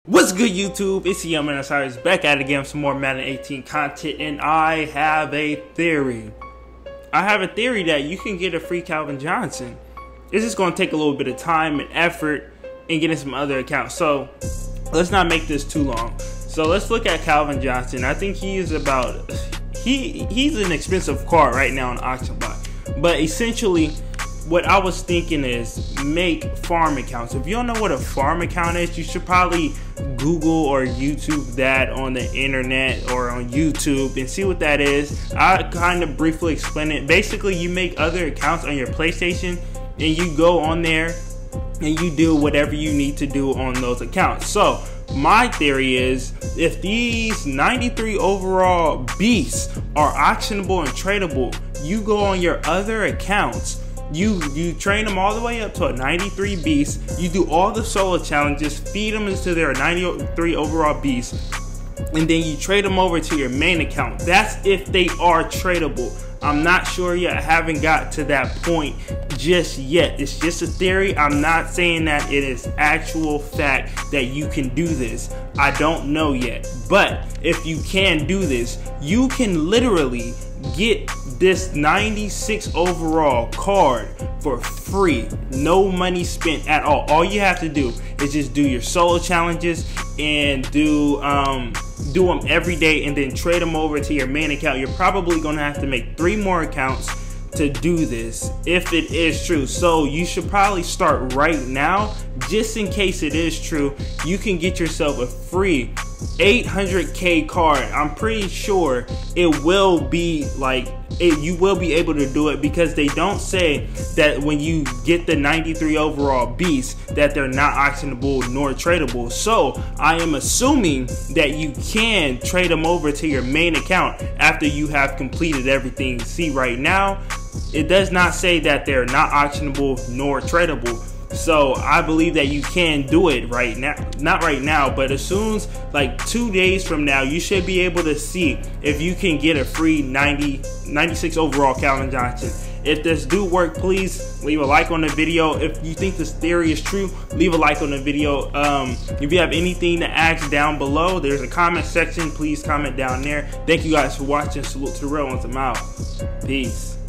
What's good, YouTube? It's Emmanuel Sanders back at it again with some more Madden 18 content, and I have a theory. That you can get a free Calvin Johnson. It's just going to take a little bit of time and effort and getting some other accounts. So let's not make this too long. So let's look at Calvin Johnson. I think he is about he's an expensive card right now on auction block, but essentially what I was thinking is make farm accounts. If you don't know what a farm account is, you should probably Google or YouTube that on the internet or on YouTube and see what that is. I kind of briefly explain it. Basically, you make other accounts on your PlayStation and you go on there and you do whatever you need to do on those accounts. So my theory is, if these 93 overall beasts are auctionable and tradable, you go on your other accounts, you train them all the way up to a 93 beast, you do all the solo challenges, feed them into their 93 overall beast, and then you trade them over to your main account. That's if they are tradable. I'm not sure yet. I haven't got to that point just yet. It's just a theory. I'm not saying that it is actual fact that you can do this. I don't know yet. But if you can do this, you can literally get this 96 overall card for free. No money spent at all. All you have to do is just do your solo challenges and do them every day, and then trade them over to your main account. You're probably gonna have to make 3 more accounts to do this if it is true. So you should probably start right now, just in case it is true. You can get yourself a free 800k card. I'm pretty sure it will be like you will be able to do it, because they don't say that when you get the 93 overall beast that they're not auctionable nor tradable. So I am assuming that you can trade them over to your main account after you have completed everything. See, right now it does not say that they're not auctionable nor tradable. So I believe that you can do it right now. Not right now, but as soon as like 2 days from now, you should be able to see if you can get a free 96 overall Calvin Johnson. If this do work, please leave a like on the video. If you think this theory is true, leave a like on the video. If you have anything to ask down below, there's a comment section. Please comment down there. Thank you guys for watching. Salute to Terrell, and I'm out. Peace.